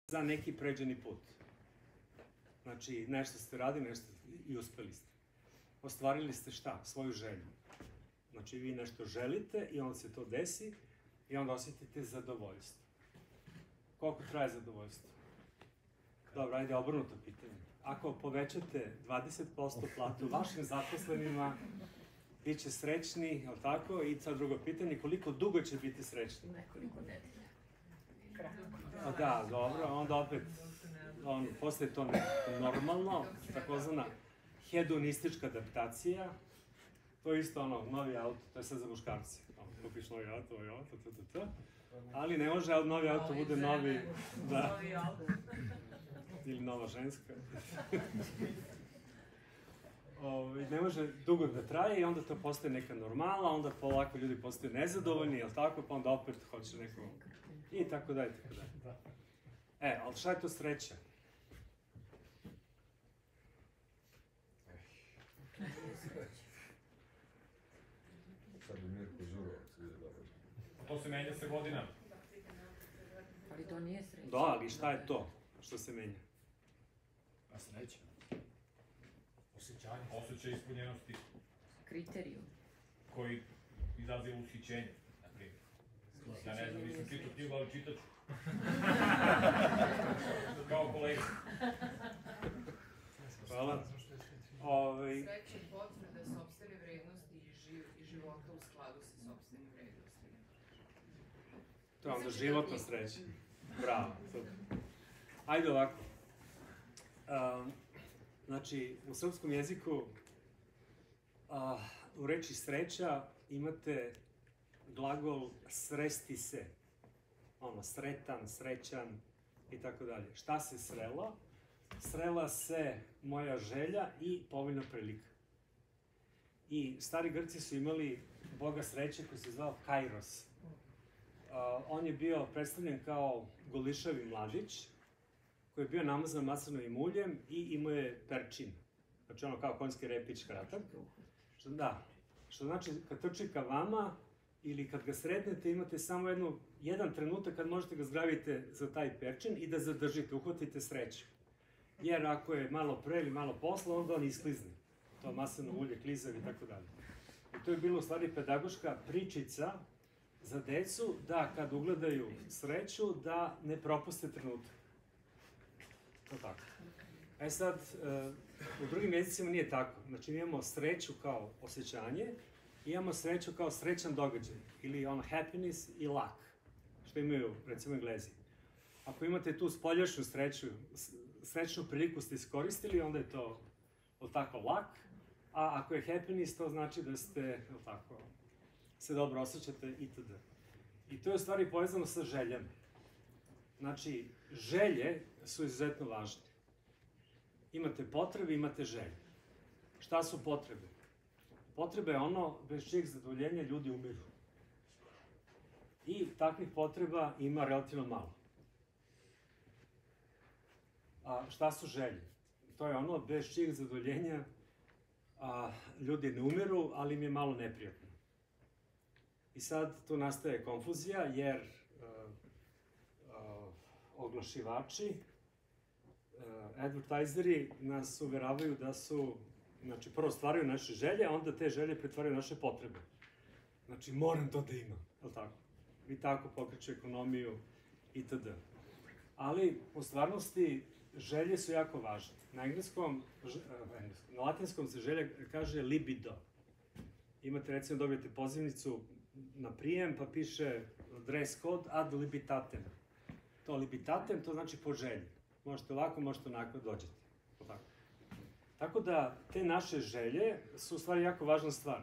za neki pređeni put. Znači, nešto ste radili, nešto i uspeli ste. Ostvarili ste šta? Svoju želju. Znači, vi nešto želite i onda se to desi i onda osjetite zadovoljstvo. Koliko traje zadovoljstvo? Dobro, ajde, obrnuto pitanje. Ako povećate 20% platu vašim zaposlenima, bit će srećni, je li tako? I sad drugo pitanje, koliko dugo će biti srećni? Nekoliko nedelja. Da, dobro, onda opet, postaje to normalno, takozvana hedonistička adaptacija. To je isto novi auto, to je sad za muškarce. Kupiš novi auto, ali ne može novi auto bude novi, da, ili nova ženska. Ne može dugo da traje i onda to postaje neka normala, onda polako ljudi postaju nezadovoljni, jel tako, pa onda opet hoće neko... I tako dalje, tako dalje. Ali šta je to sreća? Sad bi Mirko Žurovac vidio dobro. To se menja sa godinama. Ali to nije sreća. Da, ali šta je to što se menja? A sreća? Osjećanje. Osjećaj ispunjenosti. Kriterijum. Koji izaziva ushićenje, na primjer. Ja ne znam, nisam čitao knjigu, ali čitat ću. Kao kolega. Hvala. Sreća je potvrda sopstvene vrednosti i života u skladu sa sopstvenim vrednostima. To je onda životna sreća. Bravo. Ajde ovako. Znači, u srpskom jeziku u reči sreća imate glagol sresti se. Sretan, srećan i tako dalje. Šta se srelo? Srela se moja želja i povoljna prilika. I stari Grci su imali boga sreće koji se zvao Kairos. On je bio predstavljen kao golišavi mladić, koji je bio namazan maslinovim uljem i imao je perčin. Znači kao konjski repić kratak. Što znači kad trči ka vama ili kad ga sretnete imate samo jedan trenutak kad možete ga zgrabite za taj perčin i da zadržite, uhvatite sreću. Jer ako je malo pre ili malo posle, onda on isklizne. To maslinovo ulje, klizav i tako dalje. I to je bilo u stvari pedagoška pričica za decu da kad ugledaju sreću da ne propuste trenutak. To tako. Sad, u drugim jezicima nije tako. Znači, imamo sreću kao osjećanje, imamo sreću kao srećan događaj, ili happiness i luck, što imaju, recimo, Englezi. Ako imate tu spoljašnju sreću, srećnu priliku ste iskoristili, onda je to, tako, luck, a ako je happiness, to znači da ste, tako, se dobro osjećate itd. I to je u stvari povezano sa željama. Znači, želje su izuzetno važne. Imate potrebe, imate želje. Šta su potrebe? Potrebe je ono bez čijeg zadovoljenja ljudi umiru. I takvih potreba ima relativno malo. A šta su želje? To je ono bez čijeg zadovoljenja ljudi ne umiru, ali im je malo neprijatno. I sad tu nastaje konfuzija, jer oglašivači, advertiseri nas uveravaju da su, znači, prvo stvaraju naše želje, a onda te želje pretvaraju naše potrebe. Znači, moram to da imam, je li tako? I tako pokreću ekonomiju itd. Ali, u stvarnosti, želje su jako važne. Na latinskom se želja kaže libido. Imate, recimo, dobijete pozivnicu na prijem, pa piše dress code ad libitatem. To libitatem, to znači po želji. Možete ovako, možete onako, dođete. Tako da, te naše želje su u stvari jako važna stvar.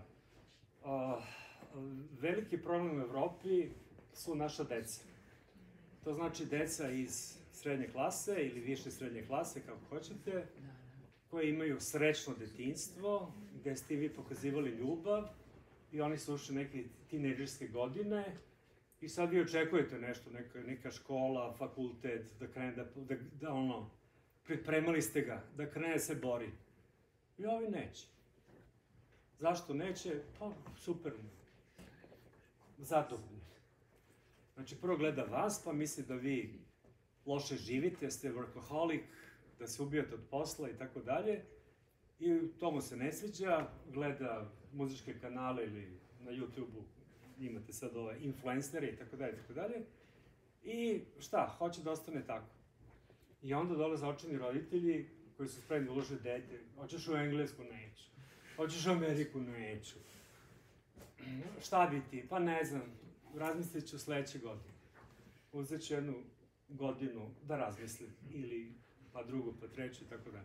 Veliki problem u Evropi su naša deca. To znači deca iz srednje klase ili više srednje klase, kako hoćete, koje imaju srećno detinjstvo, gde ste vi pokazivali ljubav i oni su ušli neke tinejdžerske godine i sad vi očekujete nešto, neka škola, fakultet, da krene pripremali ste ga, da krene se bori. I ovi neće. Zašto neće? Pa, super mu. Zadovoljni. Znači, prvo gleda vas, pa misli da vi loše živite, da ste workaholic, da se ubijate od posla i tako dalje. I to mu se ne sviđa, gleda muzičke kanale ili na YouTube-u imate sad ove influencere i tako dalje, tako dalje. I šta, hoće da ostane tako. I onda dolaze očajni roditelji koji su spremni da ulože dete. Hoćeš u Englesku? Neću. Hoćeš u Ameriku? Neću. Šta bi ti? Pa ne znam, razmislit ću sledeće godine. Uzet ću jednu godinu da razmislim, ili pa drugu, pa treću i tako dalje.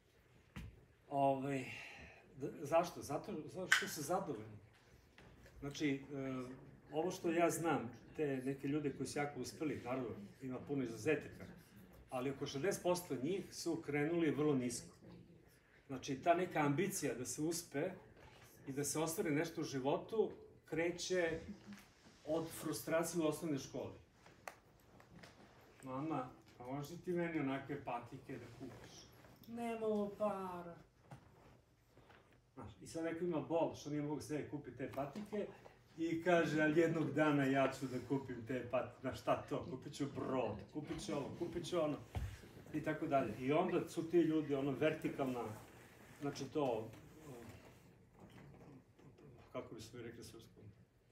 Zašto? Zato što su zadovoljni. Znači, ovo što ja znam, te neke ljude koji su jako uspeli, naravno, ima puno izuzetaka, ali oko 60% njih su krenuli vrlo nisko. Znači, ta neka ambicija da se uspe i da se ostvari nešto u životu kreće od frustracije u osnovnoj školi. Mama, pa možeš ti meni onakve patike da kupiš? Nemamo para. Znaš, i sad neko ima bol što nije mogu sebi kupiti te patike i kaže, ali jednog dana ja ću da kupim te patike. Znaš, šta to? Kupit ću brod, kupit ću ovo, kupit ću ono. I tako dalje. I onda su ti ljudi, ono, vertikalna, znači to, kako bi se mi rekli srpskom?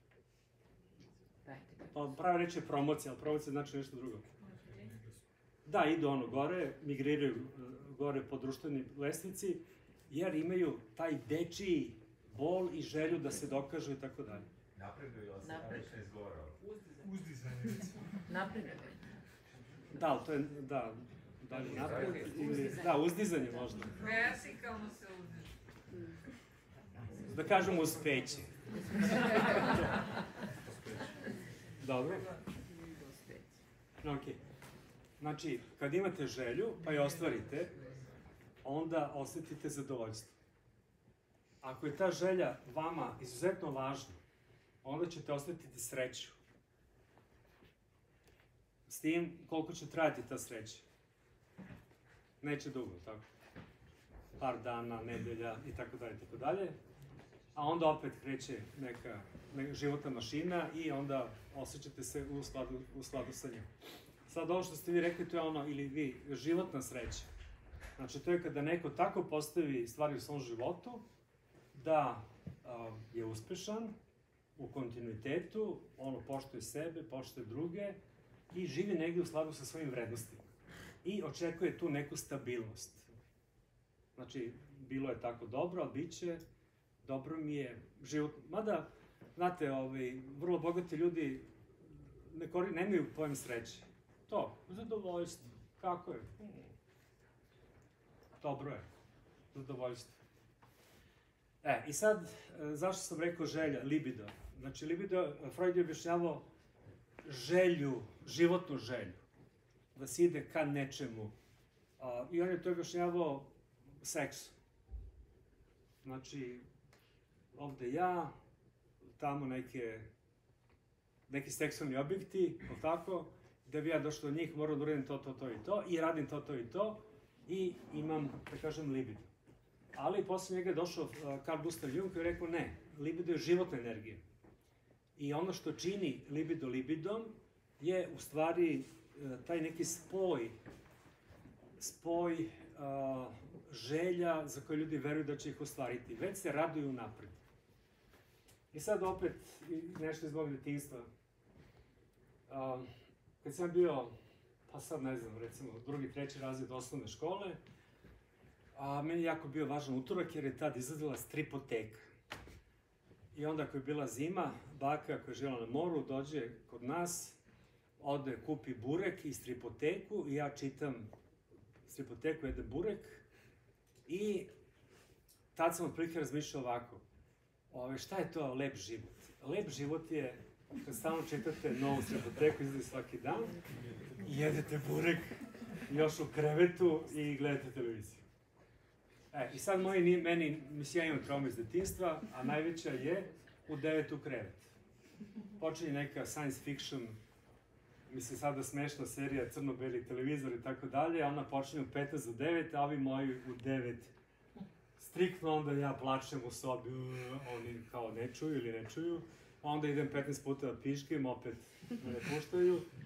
Pa prava reč je promocija, ali promocija znači nešto drugo. Da, idu ono gore, migriraju gore po društvenoj lestvici, jer imaju taj dečiji bol i želju da se dokažu i tako dalje. Napreduju, ali se najveće ne izgovarao. Uzdizanje. Napreduju. Da, ali to je, da li napred ili, da, uzdizanje možda. Vertikalno se uzdiže. Da kažemo uspeće. Dobro. Ok. Znači, kad imate želju, pa je ostvarite, onda osetite zadovoljstvo. Ako je ta želja vama izuzetno važna, onda ćete osetiti sreću. S tim, koliko će trajati ta sreća? Neće dugo, tako? Par dana, nedelja i tako dalje, tako dalje. A onda opet kreće neka životna mašina i onda osjećate se u skladu sa njom. Sad ovo što ste vi rekli, to je ono, ili vi, životna sreća. Znači, to je kada neko tako postavi stvari u svom životu, da je uspešan, u kontinuitetu, ono, poštuje sebe, poštuje druge i živi negdje u skladu sa svojim vrednostima. I očekuje tu neku stabilnost. Znači, bilo je tako dobro, ali bit će, dobro mi je život. Mada, znate, vrlo bogati ljudi nemaju pojem sreće. To, zadovoljstvo. Kako je? Dobro je. Zadovoljstvo. I sad, zašto sam rekao želja? Libido. Znači, libido, Freud je objašnjavao želju, životnu želju. Da se ide ka nečemu. I on je to objašnjavao seksu. Znači, ovde ja, tamo neki seksualni objekti, tako, da bi ja došao do njih, moram da uradim to, to, to i to, i radim to, to i to, i imam, da kažem, libido. Ali posle njega je došao Carl Gustav Jung koji je rekao ne, libido je životna energija. I ono što čini libido libidom je u stvari taj neki spoj želja za koje ljudi veruju da će ih ostvariti. Već se raduju napred. I sad opet nešto iz mog detinjstva. Kad sam bio, pa sad ne znam, recimo, drugi, treći razred osnovne škole, meni je jako bio važan utorak jer je tad izlazila stripoteka. I onda ako je bila zima, baka koja je živjela na moru dođe kod nas, ode kupi burek i stripoteku i ja čitam stripoteku, jedem burek i tad sam otprilike razmišljao ovako, šta je to lep život? Lep život je kad stalno čitate novu stripoteku, izlazi svaki dan, jedete burek još u krevetu i gledate televiziju. I sad ja imam traumu iz detinjstva, a najveća je u 9 u krevet. Počinje neka science fiction, mislim sada smešna serija, crno-beli televizor i tako dalje, a ona počinje u 15 za 9, a ovi moji u 9. Striktno onda ja plačem u sobi, oni kao ne čuju ili ne čuju, onda idem 15 puta da piškim, opet me ne puštaju.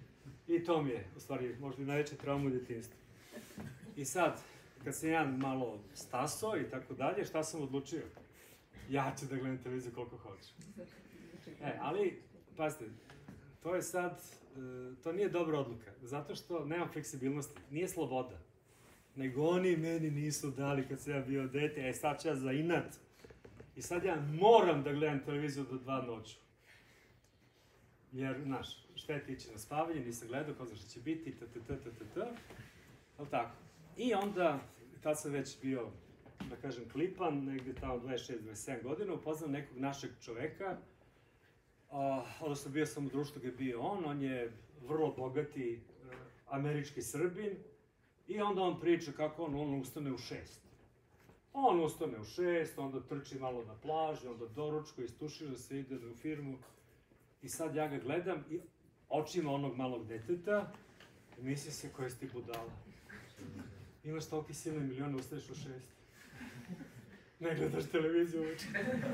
I to mi je, u stvari, možda i najveća trauma u djetinjstvu. I sad, kad sam ja malo stasao i tako dalje, šta sam odlučio? Ja ću da gledam televiziju koliko hoću. Ali, pazite, to je sad, to nije dobra odluka, zato što nemam fleksibilnosti, nije sloboda. Nego oni meni nisu dali kad sam ja bio dete, sad ću ja za inat. I sad ja moram da gledam televiziju do 2 noću. Jer, znaš, šteti ići na spavanje, nisam gledao, kao što će biti, ali tako. I onda, tad sam već bio, da kažem, klipan, negdje tamo 26-27 godina, upoznam nekog našeg čoveka, odnosno bio sam u društvu gdje je bio on je vrlo bogati američki Srbin, i onda on priča kako on ustane u 6. On ustane u 6, onda trči malo na plaži, onda doručko, istušira se, ide u firmu. I sad ja ga gledam i očima onog malog deteta i misli se koji si ti budala. Imaš toliki silne milione, ustaješ u 6. Ne gledaš televiziju uveče.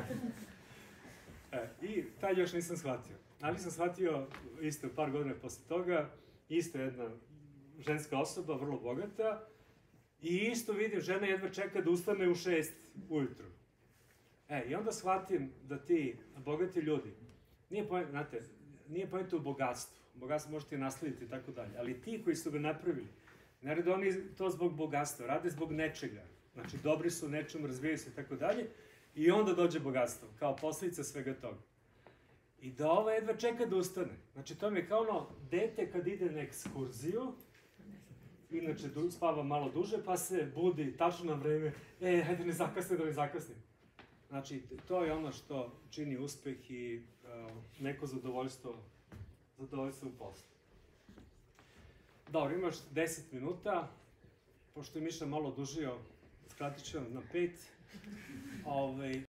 I taj još nisam shvatio. Ali sam shvatio isto par godina posle toga, isto jedna ženska osoba, vrlo bogata, i isto vidim, žena jedva čeka da ustane u 6 ujutru. I onda shvatim da ti bogati ljudi, nije pojenta u bogatstvu. Bogatstvo možete naslediti i tako dalje, ali ti koji su ga napravili, ne rade oni to zbog bogatstva, rade zbog nečega. Znači, dobri su u nečemu, razvijaju se i tako dalje, i onda dođe bogatstvo, kao posljedica svega toga. I da ova jedva čeka da ustane. Znači, to mi je kao ono dete kad ide na ekskurziju, inače spava malo duže, pa se budi tačno na vreme, hajde da ne zakasnim. Znači, to je ono što čini uspeh i neko zadovoljstvo u poslu. Dobro, imaš 10 minuta, pošto je Miša malo dužio, skratit ću vam na 5.